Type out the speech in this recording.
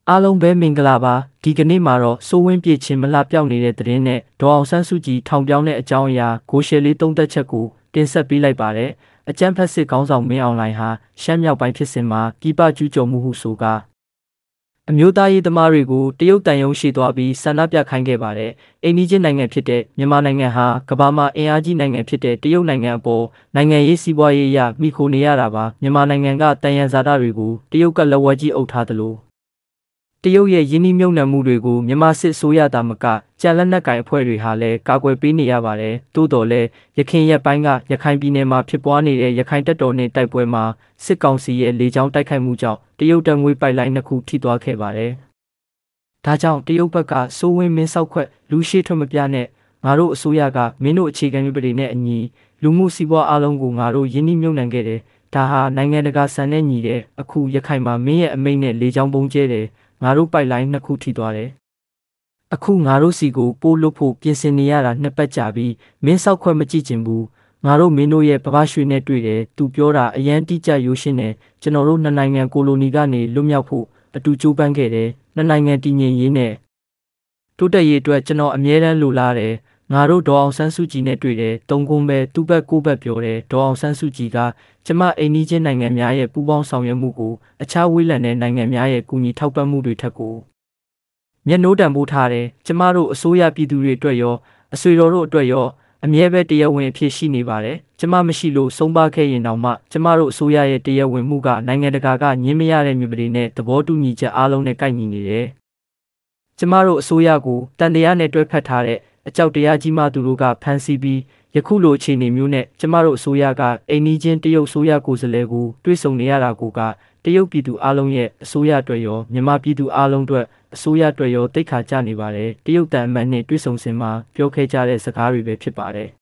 အားလုံးပဲမင်္ဂလာပါဒီကနေ့မှာတော့စိုးဝင်းပြည့်ချင်းမလှပြောက်နေတဲ့သတင်းနဲ့ဒေါ်အောင်ဆန်းစုကြည်ထောင်ပြောင်းတဲ့အကြောင်းအရာကိုရှယ်လေးသုံးသက်ချက်ကိုတင်ဆက်ပေးလိုက်ပါတယ်အကြမ်းဖက်စစ်ခေါင်းဆောင်မင်းအောင်လှိုင်ဟာရှမ်းမြောက်ပိုင်းဖြစ်စဉ်မှာပြည်ပကျူးကျော်မှုဟုဆိုကာအမျိုးသားရေးသမားတွေကိုတရုတ်တန်ယုံရှိသွားပြီးဆန္ဒပြခိုင်းခဲ့ပါတယ်အိန္ဒိယနိုင်ငံဖြစ်တဲ့မြန်မာနိုင်ငံဟာကမ္ဘာမှာအင်အားကြီးနိုင်ငံဖြစ်တဲ့တရုတ်နိုင်ငံအပေါ်နိုင်ငံရေးစီးပွားရေးအရမိခိုနေရတာပါမြန်မာနိုင်ငံကတန်ရန်ဇာတာတွေကိုတရုတ်ကလက်ဝဲကြီးအုပ်ထားသလိုတရုတ်ရဲ့ယင်းနှိမ့်မြုပ်နှံမှုတွေကိုမြန်မာစစ်ဆိုရတာမကကြံလက်နက်ကင်အဖွဲ့တွေဟာလည်းကာကွယ်ပေးနေရပါတယ်။သို့တော်လည်းရခိုင်ရက်ပိုင်းကရခိုင်ပြည်နယ်မှာဖြစ်ပွားနေတဲ့ရခိုင်တပ်တော်နဲ့တိုက်ပွဲမှာစစ်ကောင်စီရဲ့လေကြောင်းတိုက်ခိုက်မှုကြောင့်တရုတ်တပ်ငွေပိုက်လိုင်းနှစ်ခုထိသွားခဲ့ပါတယ်။ဒါကြောင့်တရုတ်ဘက်ကစိုးဝင်းမင်းဆောက်ခွက်လူရှိထွက်မပြနဲ့ငါတို့အစိုးရကမင်းတို့အခြေခံဥပဒေနဲ့အညီလူမှုစီးပွားအလုံးကိုငါတို့ယင်းနှိမ့်မြုပ်နှံခဲ့တယ်။ဒါဟာနိုင်ငံတကာစံနဲ့ညီတဲ့အခုရခိုင်မှာမင်းရဲ့အမိန့်နဲ့လေကြောင်းပုံကျဲတယ်ငါတို့ပိုက်လိုင်းနှစ်ခုထိသွားတယ်။အခုငါတို့စီကိုပို့လို့ဖို့ပြင်ဆင်နေရတာနှစ်ပတ်ကြာပြီးမင်းဆောက်ခွက်မကြည့်ချင်ဘူး။ငါတို့မင်းတို့ရဲ့ပပရွှေနဲ့တွေ့တယ်။သူပြောတာအရန်တိကျရိုးရှင်းတယ်။ကျွန်တော်တို့နှစ်နိုင်ငံကိုလိုနီကနေလွတ်မြောက်ဖို့အတူကြိုးပမ်းခဲ့တယ်။နှစ်နိုင်ငံတည်ငြိမ်ရေးနဲ့တိုးတက်ရေးအတွက်ကျွန်တော်အမြဲတမ်းလိုလားတယ်။ငါတို့ဒေါ်အောင်ဆန်းစုကြည်နဲ့တွေ့တယ်။တုံကုန်းပဲသူ့ဘက်ကိုဘက်ပြောတယ်။ဒေါ်အောင်ဆန်းစုကြည်ကကျမအိမ်နီးချင်းနိုင်ငံများရဲ့ပူးပေါင်းဆောင်ရွက်မှုကိုအခြားဝေးလံတဲ့နိုင်ငံများရဲ့ကူညီထောက်ပံ့မှုတွေထက်ကိုမျက်နှိုးတံပိုးထားတယ်။ကျမတို့အစိုးရပြည်သူတွေအတွက်ရောအဆွေတော်တို့အတွက်ရောအမြဲပဲတရားဝင်အဖြစ်ရှိနေပါတယ်။ကျမမရှိလို့ဆုံးပါခဲ့ရင်တောင်မှကျမတို့အစိုးရရဲ့တရားဝင်မှုကနိုင်ငံတကာကညှင်းမရတဲ့မြို့ပဒေနဲ့သဘောတူညီချက်အားလုံးနဲ့ကိုက်ညီနေတယ်။ကျမတို့အစိုးရကိုတန်တရားနဲ့တွဲဖက်ထားတဲ့အကြောက်တရားကြီးမှသူတို့ကဖမ်းဆီးပြီးယခုလိုအခြေအနေမျိုးနဲ့ကျမတို့အစိုးရကအိမ်နီးချင်းတရုတ်အစိုးရကိုယ်စားလှယ်ကိုတွေ့ဆုံနေရတာကိုကတရုတ်ပြည်သူအလုံးရဲ့အစိုးရအတွက်ရောမြန်မာပြည်သူအလုံးအတွက်အစိုးရအတွက်ရောတိတ်ခါကြနေပါတယ်တရုတ်တန်အမတ်နဲ့တွေ့ဆုံစင်မှာပြောခဲ့ကြတဲ့စကားတွေပဲဖြစ်ပါတယ်